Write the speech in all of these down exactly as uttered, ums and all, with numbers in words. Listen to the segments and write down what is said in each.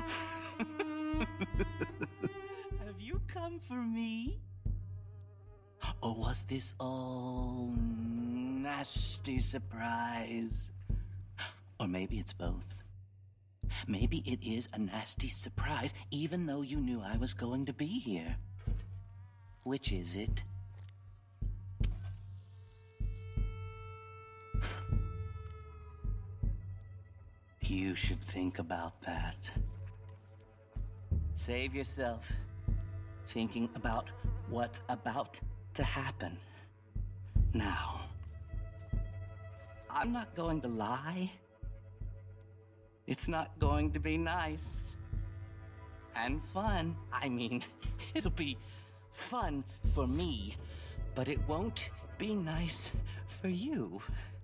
Have you come for me? Or was this all nasty surprise? Or maybe it's both. Maybe it is a nasty surprise, even though you knew I was going to be here. Which is it? You should think about that. Save yourself thinking about what's about to happen. Now, I'm not going to lie. It's not going to be nice and fun. I mean, it'll be fun for me, but it won't be nice for you.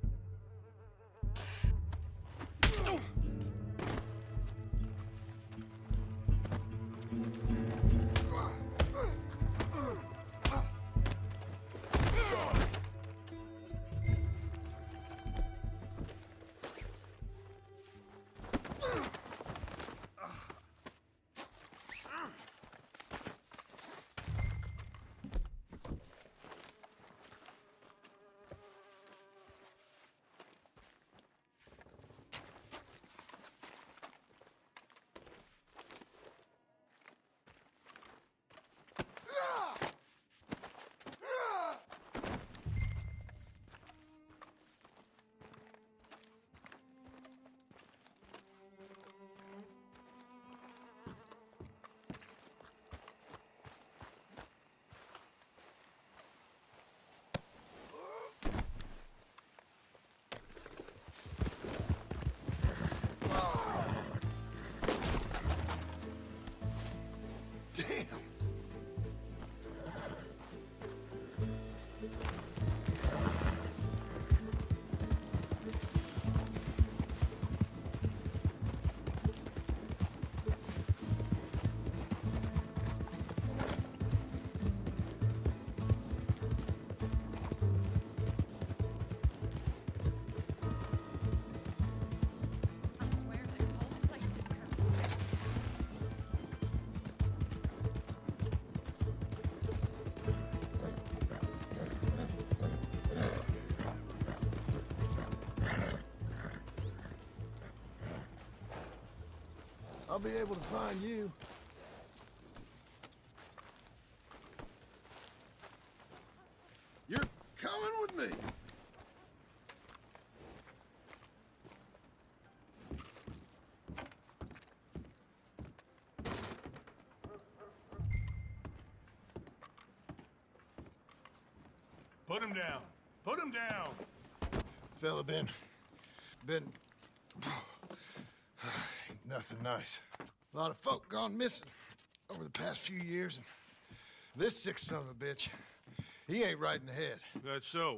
I'll be able to find you. You're coming with me. Put him down. Put him down. Fella been... been... nothing nice. A lot of folk gone missing over the past few years, and this sick son of a bitch, he ain't right in the head. That's so.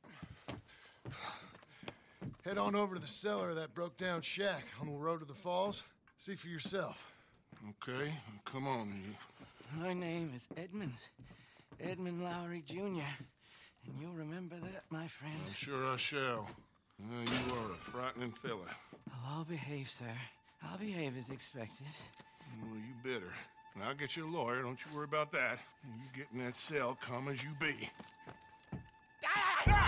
Head on over to the cellar of that broke-down shack on the road to the falls. See for yourself. Okay, come on, you. My name is Edmund. Edmund Lowry, Junior And you'll remember that, my friend. I'm sure I shall. Uh, you are a frightening fella. Oh, I'll behave, sir. I'll behave as expected. Well, you better. And I'll get you a lawyer, don't you worry about that. And you get in that cell, calm as you be. Get him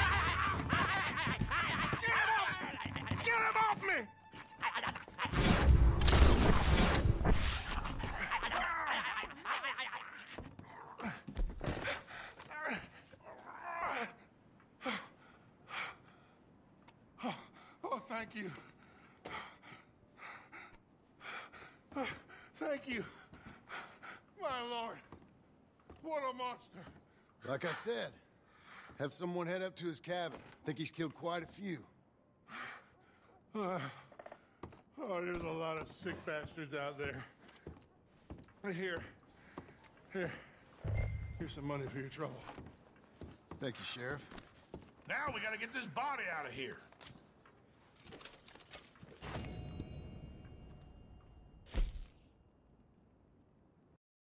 off! Get him off me! Oh, thank you. Thank you. My lord. What a monster. Like I said, have someone head up to his cabin. Think he's killed quite a few. Uh, oh, there's a lot of sick bastards out there. Here. Here. Here's some money for your trouble. Thank you, Sheriff. Now we gotta get this body out of here.